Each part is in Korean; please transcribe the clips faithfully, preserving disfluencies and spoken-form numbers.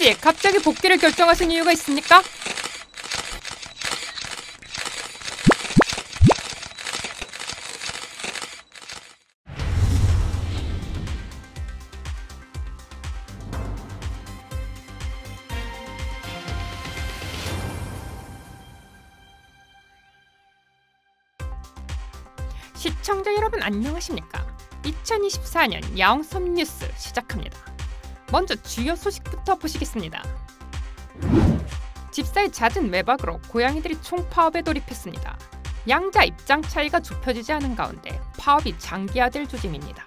씨, 갑자기 복귀를 결정하신 이유가 있습니까? 시청자 여러분 안녕하십니까? 이천이십사 년 야옹섬 뉴스 시작합니다. 먼저 주요 소식부터 보시겠습니다. 집사의 잦은 외박으로 고양이들이 총파업에 돌입했습니다. 양자 입장 차이가 좁혀지지 않은 가운데 파업이 장기화될 조짐입니다.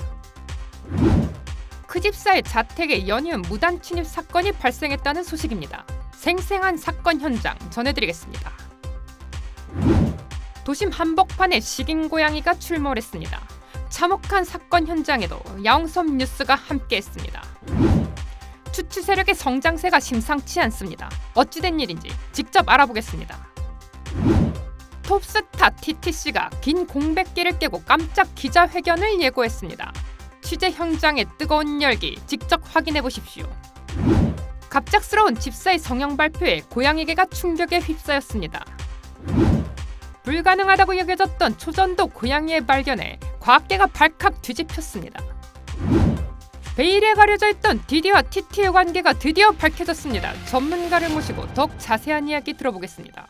그 집사의 자택에 연이은 무단 침입 사건이 발생했다는 소식입니다. 생생한 사건 현장 전해드리겠습니다. 도심 한복판에 식인 고양이가 출몰했습니다. 참혹한 사건 현장에도 야옹섬 뉴스가 함께했습니다. 추추 세력의 성장세가 심상치 않습니다. 어찌된 일인지 직접 알아보겠습니다. 톱스타 티티씨가 긴 공백기를 깨고 깜짝 기자회견을 예고했습니다. 취재 현장의 뜨거운 열기 직접 확인해 보십시오. 갑작스러운 집사의 성형 발표에 고양이계가 충격에 휩싸였습니다. 불가능하다고 여겨졌던 초전도 고양이의 발견에 과학계가 발칵 뒤집혔습니다. 베일에 가려져 있던 디디와 티티의 관계가 드디어 밝혀졌습니다. 전문가를 모시고 더욱 자세한 이야기 들어보겠습니다.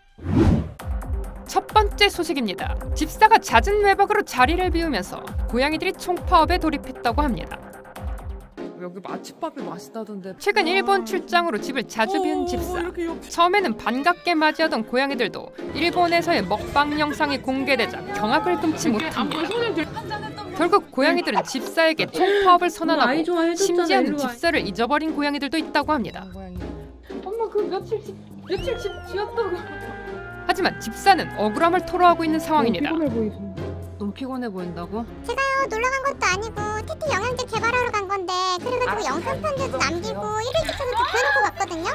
첫 번째 소식입니다. 집사가 잦은 외박으로 자리를 비우면서 고양이들이 총파업에 돌입했다고 합니다. 여기 마취밥이 맛있다던데. 최근 일본 출장으로 집을 자주 비운 집사. 처음에는 반갑게 맞이하던 고양이들도 일본에서의 먹방 영상이 공개되자 경악을 금치 못합니다. 결국 고양이들은 집사에게 총파업을 선언하고 심지어는 집사를 잊어버린 고양이들도 있다고 합니다. 엄마 그 며칠 집 며칠 집 지었다고. 하지만 집사는 억울함을 토로하고 있는 상황입니다. 너무 피곤해 보이죠. 너무 피곤해 보인다고? 제가요 놀러간 것도 아니고 티티 영양제 개발하러 간 건데 그래가지고 아, 영상 편지도 남기고 일일 기차도 대표해놓고 갔거든요.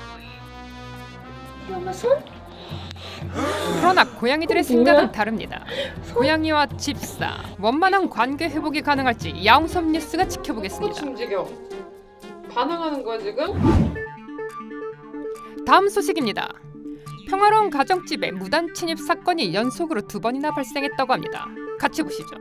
엄마 손? 그러나 고양이들의 생각은 다릅니다. 고양이와 집사, 원만한 관계 회복이 가능할지 야옹섬 뉴스가 지켜보겠습니다. 움직여. 반항하는 거야 지금? 다음 소식입니다. 평화로운 가정집에 무단 침입 사건이 연속으로 두 번이나 발생했다고 합니다. 같이 보시죠.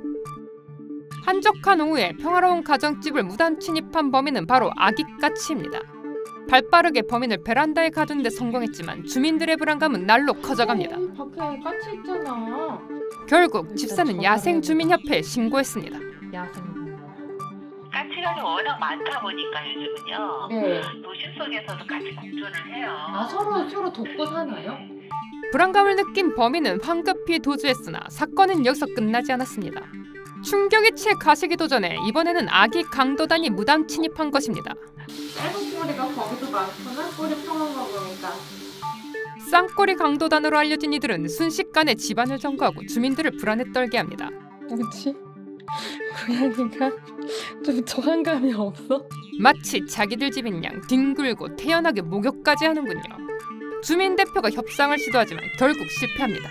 한적한 오후에 평화로운 가정집을 무단 침입한 범인은 바로 아기까치입니다. 발빠르게 범인을 베란다에 가둔 데 성공했지만 주민들의 불안감은 날로 커져갑니다. 밖에 까치 있잖아. 결국 집사는 야생주민협회에 신고했습니다. 야생. 까치가 워낙 많다 보니까 요즘은요. 네. 도심 속에서도 같이 공존을 해요. 아 서로 서로 돕고 사나요? 불안감을 느낀 범인은 황급히 도주했으나 사건은 여기서 끝나지 않았습니다. 충격에 취해 가시기 도전에 이번에는 아기 강도단이 무단 침입한 것입니다. 짧은 꼬리가 거기도 많구나. 꼬리 평한 거 보니까. 쌍꼬리 강도단으로 알려진 이들은 순식간에 집안을 점거하고 주민들을 불안에 떨게 합니다. 뭐지? 고양이가 좀 저항감이 없어? 마치 자기들 집인 양 뒹굴고 태연하게 목욕까지 하는군요. 주민 대표가 협상을 시도하지만 결국 실패합니다.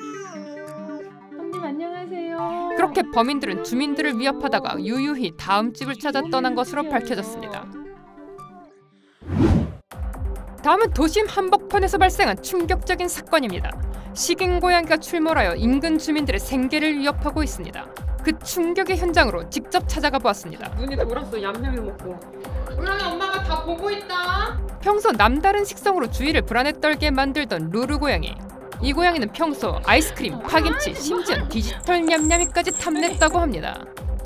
손님 안녕하세요. 그렇게 범인들은 주민들을 위협하다가 유유히 다음 집을 찾아 떠난 것으로 밝혀졌습니다. 다음은 도심 한복판에서 발생한 충격적인 사건입니다. 식인 고양이가 출몰하여 인근 주민들의 생계를 위협하고 있습니다. 그 충격의 현장으로 직접 찾아가 보았습니다. 눈이 돌았어. 얌얌이 먹고. 우리 엄마가 다 보고 있다. 평소 남다른 식성으로 주위를 불안에 떨게 만들던 루루 고양이. 이 고양이는 평소 아이스크림, 파김치, 심지어 디지털 냠냠이까지 탐냈다고 합니다.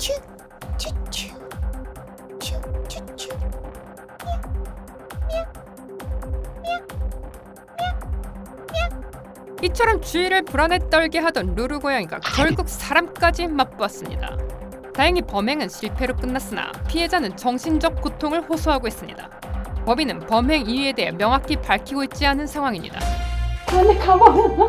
이처럼 주위를 불안에 떨게 하던 루루 고양이가 결국 사람까지 맛보았습니다. 다행히 범행은 실패로 끝났으나 피해자는 정신적 고통을 호소하고 있습니다. 법인은 범행 이유에 대해 명확히 밝히고 있지 않은 상황입니다. 안에 가봐봐.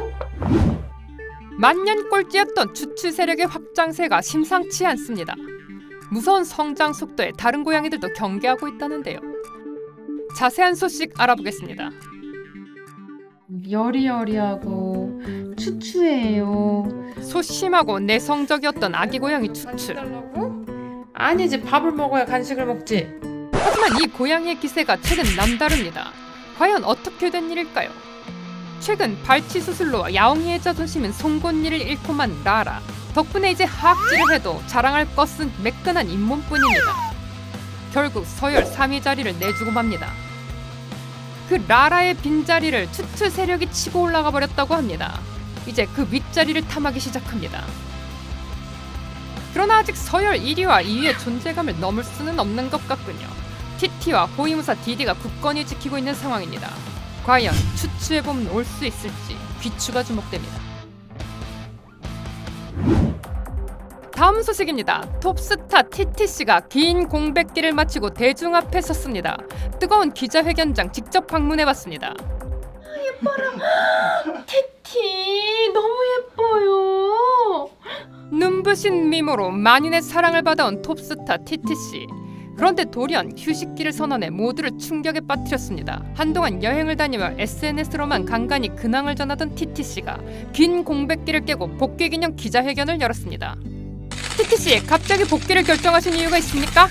만년 꼴찌였던 추추 세력의 확장세가 심상치 않습니다. 무서운 성장 속도에 다른 고양이들도 경계하고 있다는데요. 자세한 소식 알아보겠습니다. 여리여리하고 추추해요. 소심하고 내성적이었던 아기 고양이 추추. 아니지, 밥을 먹어야 간식을 먹지. 하지만 이 고양이의 기세가 최근 남다릅니다. 과연 어떻게 된 일일까요? 최근 발치 수술로 야옹이의 자존심인 송곳니를 잃고만 라라. 덕분에 이제 하악질을 해도 자랑할 것은 매끈한 잇몸뿐입니다. 결국 서열 삼 위 자리를 내주고 맙니다. 그 라라의 빈자리를 추추 세력이 치고 올라가 버렸다고 합니다. 이제 그 윗자리를 탐하기 시작합니다. 그러나 아직 서열 일 위와 이 위의 존재감을 넘을 수는 없는 것 같군요. 티티와 호위무사 디디가 굳건히 지키고 있는 상황입니다. 과연 추추해보면 올 수 있을지 귀추가 주목됩니다. 다음 소식입니다. 톱스타 티티씨가 긴 공백기를 마치고 대중 앞에 섰습니다. 뜨거운 기자회견장 직접 방문해봤습니다. 예뻐라. 티티 너무 예뻐요. 눈부신 미모로 만인의 사랑을 받아온 톱스타 티티씨. 그런데 돌연 휴식기를 선언해 모두를 충격에 빠뜨렸습니다. 한동안 여행을 다니며 에스엔에스로만 간간히 근황을 전하던 티티씨가 긴 공백기를 깨고 복귀 기념 기자회견을 열었습니다. 티티씨, 갑자기 복귀를 결정하신 이유가 있습니까?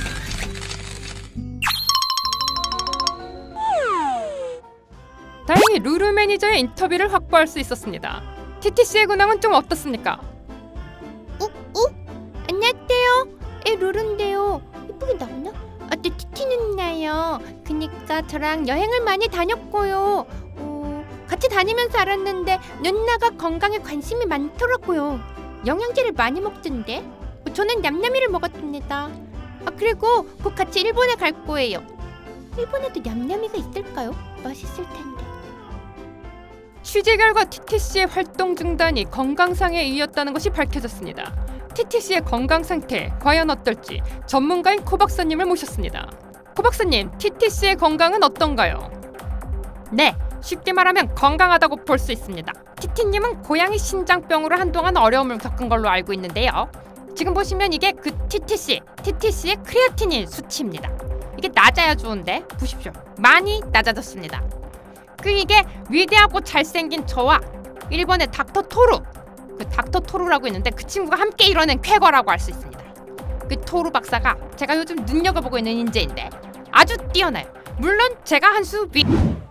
다행히 루루 매니저의 인터뷰를 확보할 수 있었습니다. 티티씨의 근황은 좀 어떻습니까? 어? 어? 안녕하세요. 에 루루인데요. 예쁘게 나오나? 아, 네, 티티 누나요. 그니까 저랑 여행을 많이 다녔고요. 어, 같이 다니면서 알았는데 누나가 건강에 관심이 많더라고요. 영양제를 많이 먹던데. 저는 냠냠이를 먹었습니다. 아, 그리고 곧 같이 일본에 갈 거예요. 일본에도 냠냠이가 있을까요? 맛있을 텐데. 취재 결과 티티씨의 활동 중단이 건강상의 이유였다는 것이 밝혀졌습니다. 티티씨의 건강 상태 과연 어떨지 전문가인 코 박사님을 모셨습니다. 코 박사님, 티티씨의 건강은 어떤가요? 네, 쉽게 말하면 건강하다고 볼 수 있습니다. 티티님은 고양이 신장병으로 한동안 어려움을 겪은 걸로 알고 있는데요. 지금 보시면 이게 그 티티씨, 티티씨의 크레아티닌 수치입니다. 이게 낮아야 좋은데 보십시오. 많이 낮아졌습니다. 그 이게 위대하고 잘생긴 저와 일본의 닥터 토루, 그 닥터 토루라고 있는데 그 친구가 함께 이뤄낸 쾌거라고 할 수 있습니다. 그 토루 박사가 제가 요즘 눈여겨보고 있는 인재인데 아주 뛰어나요. 물론 제가 한 수 위...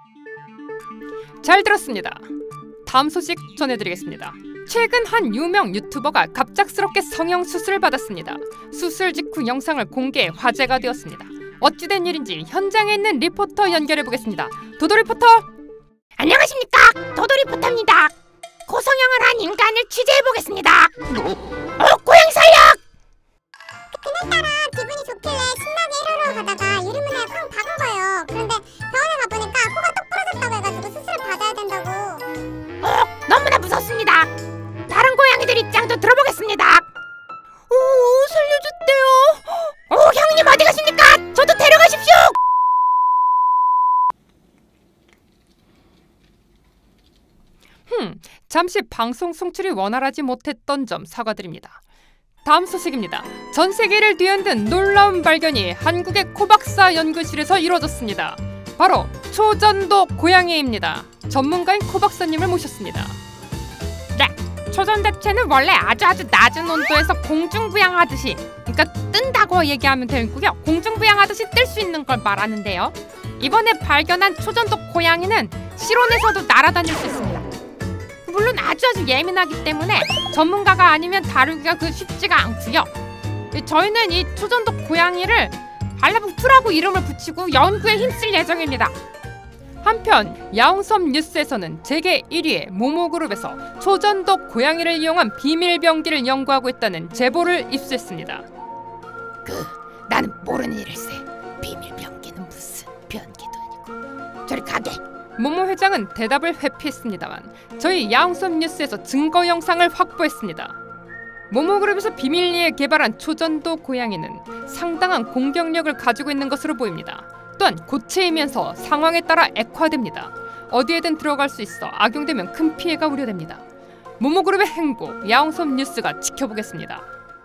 잘 들었습니다. 다음 소식 전해드리겠습니다. 최근 한 유명 유튜버가 갑작스럽게 성형수술을 받았습니다. 수술 직후 영상을 공개해 화제가 되었습니다. 어찌된 일인지 현장에 있는 리포터 연결해보겠습니다. 도도 리포터! 안녕하십니까, 도도 리포터입니다. 고성형을 한 인간을 취재해보겠습니다. 어, 고양이 살려! 그날따라 기분이 좋길래 신나게 일하러 가다가 유리문에 쾅 박은 거예요. 그런데 병원에 가보니까 코가 똑 부러졌다고 해가지고 수술을 받아야 된다고. 어, 너무나 무섭습니다. 다른 고양이들 입장도 들어보겠습니다. 오, 살려줬대요. 오, 형님 어디 가십니까? 저도 데려가십시오. 흠, 잠시 방송 송출이 원활하지 못했던 점 사과드립니다. 다음 소식입니다. 전 세계를 뒤흔든 놀라운 발견이 한국의 코박사 연구실에서 이루어졌습니다. 바로 초전도 고양이입니다. 전문가인 코박사님을 모셨습니다. 네, 초전대체는 원래 아주 아주 낮은 온도에서 공중부양하듯이, 그러니까 뜬다고 얘기하면 되고요. 공중부양하듯이 뜰 수 있는 걸 말하는데요. 이번에 발견한 초전도 고양이는 실온에서도 날아다닐 수 있습니다. 물론 아주 아주 예민하기 때문에 전문가가 아니면 다루기가 그 쉽지가 않고요. 저희는 이 초전도 고양이를 발라북투라고 이름을 붙이고 연구에 힘쓸 예정입니다. 한편 야옹섬 뉴스에서는 세계 일 위의 모모그룹에서 초전도 고양이를 이용한 비밀 병기를 연구하고 있다는 제보를 입수했습니다. 그 나는 모르는 일일세. 비밀 병기는 무슨 병기도 아니고. 저리 가게. 모모 회장은 대답을 회피했습니다만 저희 야옹섬 뉴스에서 증거 영상을 확보했습니다. 모모그룹에서 비밀리에 개발한 초전도 고양이는 상당한 공격력을 가지고 있는 것으로 보입니다. 또한 고체이면서 상황에 따라 액화됩니다. 어디에든 들어갈 수 있어 악용되면 큰 피해가 우려됩니다. 모모그룹의 행보, 야옹섬 뉴스가 지켜보겠습니다.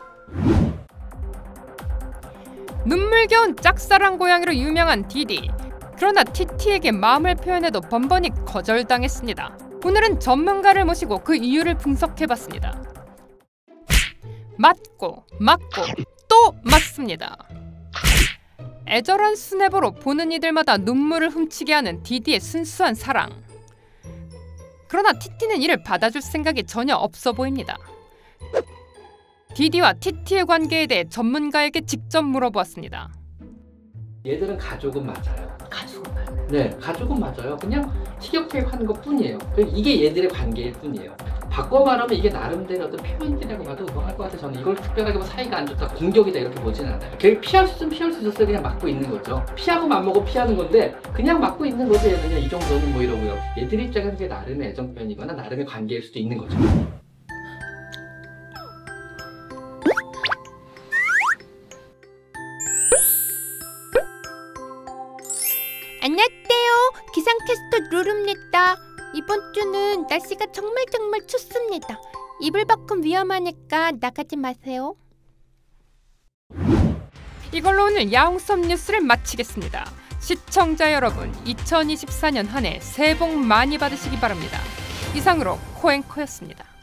눈물겨운 짝사랑 고양이로 유명한 디디. 그러나 티티에게 마음을 표현해도 번번이 거절당했습니다. 오늘은 전문가를 모시고 그 이유를 분석해봤습니다. 맞고 맞고 또 맞습니다. 애절한 수뇌보로 보는 이들마다 눈물을 훔치게 하는 디디의 순수한 사랑. 그러나 티티는 이를 받아줄 생각이 전혀 없어 보입니다. 디디와 티티의 관계에 대해 전문가에게 직접 물어보았습니다. 얘들은 가족은 맞아요. 가족은 맞아요. 네, 가족은 맞아요. 그냥 티격태격하는 것 뿐이에요. 이게 얘들의 관계일 뿐이에요. 바꿔 말하면 이게 나름대로 어떤 표현이라고 봐도 무방할 것 같아요. 저는 이걸 특별하게 뭐 사이가 안 좋다, 공격이다 이렇게 보지는 않아요. 걔 피할 수 있으면 피할 수 있었어요. 그냥 맞고 있는 거죠. 피하고 맘먹고 피하는 건데 그냥 맞고 있는 거죠. 얘는 이 정도는 뭐 이러고요. 얘들 입장에서 이게 나름의 애정 표현이거나 나름의 관계일 수도 있는 거죠. 안녕하세요. 기상캐스터 루루입니다. 이번 주는 날씨가 정말 정말 춥습니다. 이불 밖은 위험하니까 나가지 마세요. 이걸로 오늘 야옹섭 뉴스를 마치겠습니다. 시청자 여러분, 이천이십사 년 한 해 새해 복 많이 받으시기 바랍니다. 이상으로 코앵커였습니다.